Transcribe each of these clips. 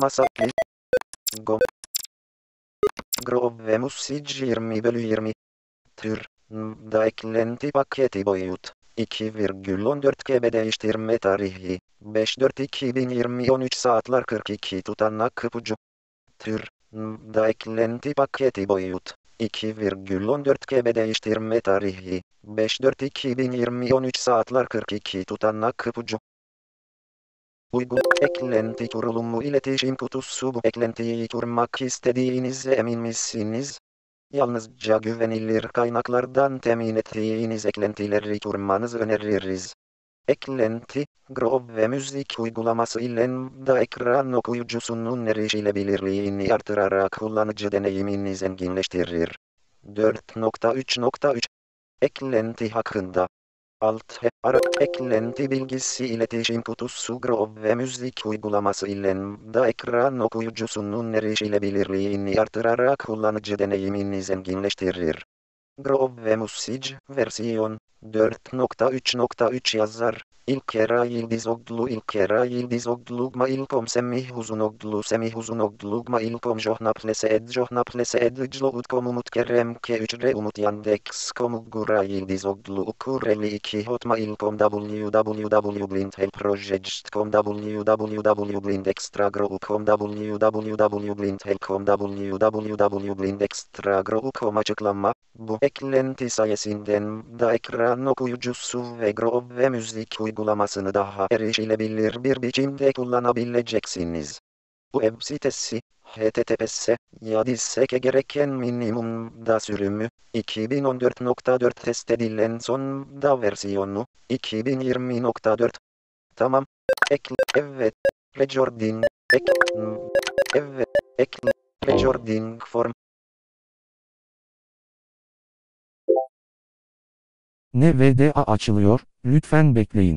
Masa Gom Grove Music 20/20 Tür Da eklenti paketi boyut 2,14 GB değiştirme tarihi 5/4/2020 13 saatler 42 tutanak ipucu Tür Da eklenti paketi boyut 2,14 GB değiştirme tarihi 5/4/2020 13 saatler 42 tutanak ipucu Eklenti kurulumu iletişim kutusu bu eklentiyi kurmak istediğinize emin misiniz? Yalnızca güvenilir kaynaklardan temin ettiğiniz eklentileri kurmanızı öneririz. Eklenti, Grove ve müzik uygulaması ile da ekran okuyucusunun erişilebilirliğini artırarak kullanıcı deneyimini zenginleştirir. 4.3.3 Eklenti hakkında Eklenti bilgisi iletişim kutusu Grove ve müzik uygulaması ile da ekran okuyucusunun erişilebilirliğini artırarak kullanıcı deneyimini zenginleştirir. Grove Music versiyon 4.3.3 yazar İlker Yıldızoglu İlker Yıldızoglu Mailkom Semihuzunoglu Mailkom Johnaplesed Jloutkom Umut Kerem K3 Umut Yandex.com Gura Yıldızoglu Ukureli 2 Hotmail.com www.blindhelpproject.com www.blindextragrow.com www.blindhelp.com www.blindextragrow.com Açıklama Bu eklenti sayesinde da ekran okuyucusu ve Grove müzik uygulamasını daha erişilebilir bir biçimde kullanabileceksiniz. Bu web sitesi https yadiseke gereken minimum da sürümü 2014.4 test edilen son da versiyonu 2020.4 Tamam. Evet. Recording. Evet. Recording form. NVDA açılıyor, lütfen bekleyin.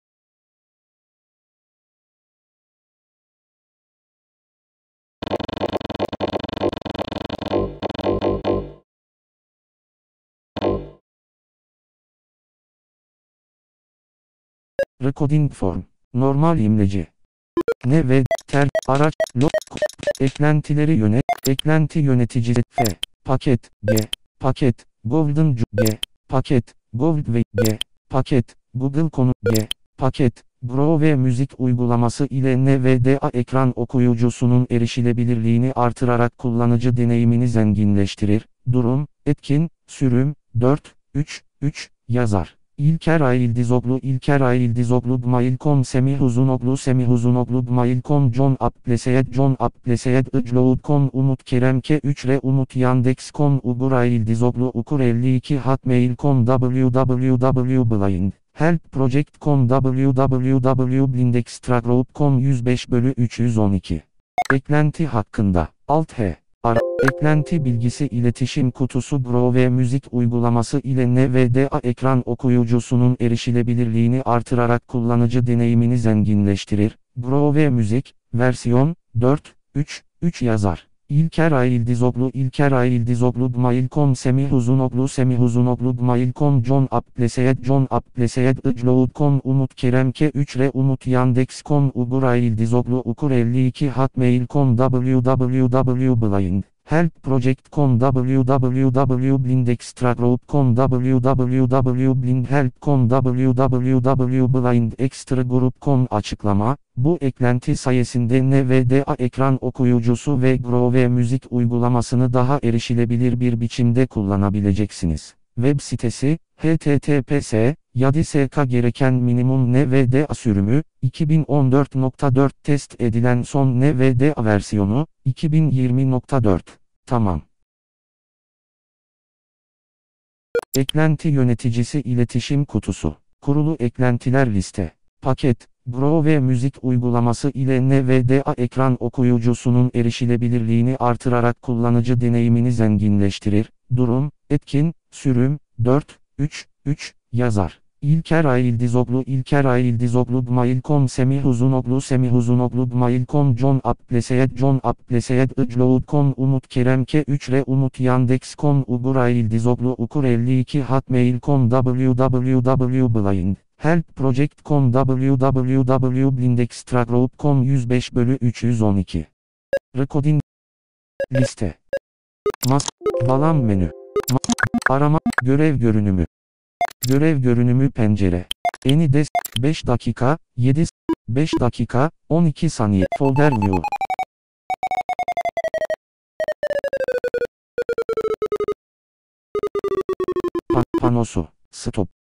Recording form. Normal imleci. Araç, eklentileri yönet, eklenti yöneticisi, paket, paket, Golden paket, Gold ve paket, Google konu, paket, Grove müzik uygulaması ile NVDA ekran okuyucusunun erişilebilirliğini artırarak kullanıcı deneyimini zenginleştirir. Durum, etkin, sürüm, 4.3.3, yazar. İlker Ayıldızoglu Gmail.com Semihuzunoglu Gmail.com John Appleseyed Icloud.com Umut Kerem K3 Umut Yandex.com Ugur Ayıldızoglu Ukur 52 Hotmail.com www.blindhelpproject.com www.blindextragrow.com 105/312 Eklenti hakkında Eklenti bilgisi iletişim kutusu Grove müzik uygulaması ile NVDA ekran okuyucusunun erişilebilirliğini artırarak kullanıcı deneyimini zenginleştirir. Grove müzik, versiyon 4.3.3 yazar. İlker Ayıldızoglu Gmail.com Semihuzunoglu Gmail.com John Appleseyed Icloud.com Umut Kerem K3 Umut Yandex.com Ugur Ayıldızoglu Ukur 52 Hotmail.com www.blindhelpproject.com www.blindextragrow.com www.blindhelp.com www.blindextragroup.com Açıklama Bu eklenti sayesinde NVDA ekran okuyucusu ve Grove müzik uygulamasını daha erişilebilir bir biçimde kullanabileceksiniz. Web sitesi https yadiseka gereken minimum NVDA sürümü 2014.4 test edilen son NVDA versiyonu 2020.4 Tamam. Eklenti yöneticisi iletişim kutusu Kurulu eklentiler liste Paket Grove müzik uygulaması ile NVDA ekran okuyucusunun erişilebilirliğini artırarak kullanıcı deneyimini zenginleştirir. Durum, etkin, sürüm, 4.3.3, yazar. İlker Ayıldızoglu Gmail.com Semihuzunoglu Gmail.com John Appleseyed Icloud.com Umut Kerem K3 Umut Yandex.com Ugur Ayıldızoglu Ukur 52 Hotmail.com www.blindhelpproject.com www.blindextragrow.com 105/312 Recording. Liste. Bağlam menü. Arama. Görev görünümü. Görev görünümü pencere. Anydesk. 5 dakika. 5 dakika. 12 saniye. Folder view. Panosu. Stop.